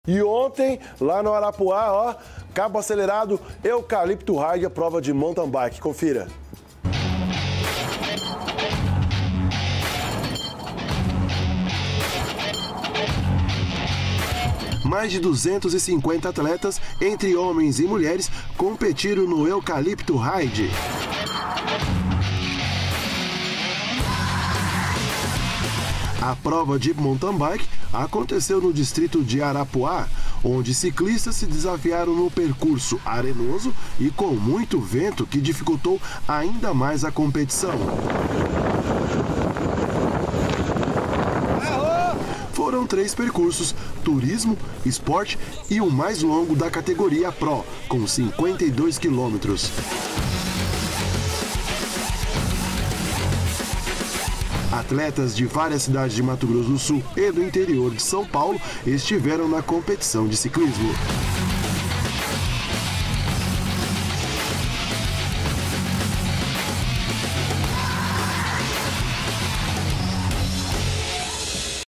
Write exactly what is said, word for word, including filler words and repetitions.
E ontem, lá no Arapuá, ó, cabo acelerado, Eucalipto Ride, a prova de mountain bike. Confira. Mais de duzentos e cinquenta atletas, entre homens e mulheres, competiram no Eucalipto Ride. A prova de mountain bike aconteceu no distrito de Arapuá, onde ciclistas se desafiaram no percurso arenoso e com muito vento que dificultou ainda mais a competição. Foram três percursos: turismo, esporte e o mais longo da categoria Pro, com cinquenta e dois quilômetros. Atletas de várias cidades de Mato Grosso do Sul e do interior de São Paulo estiveram na competição de ciclismo.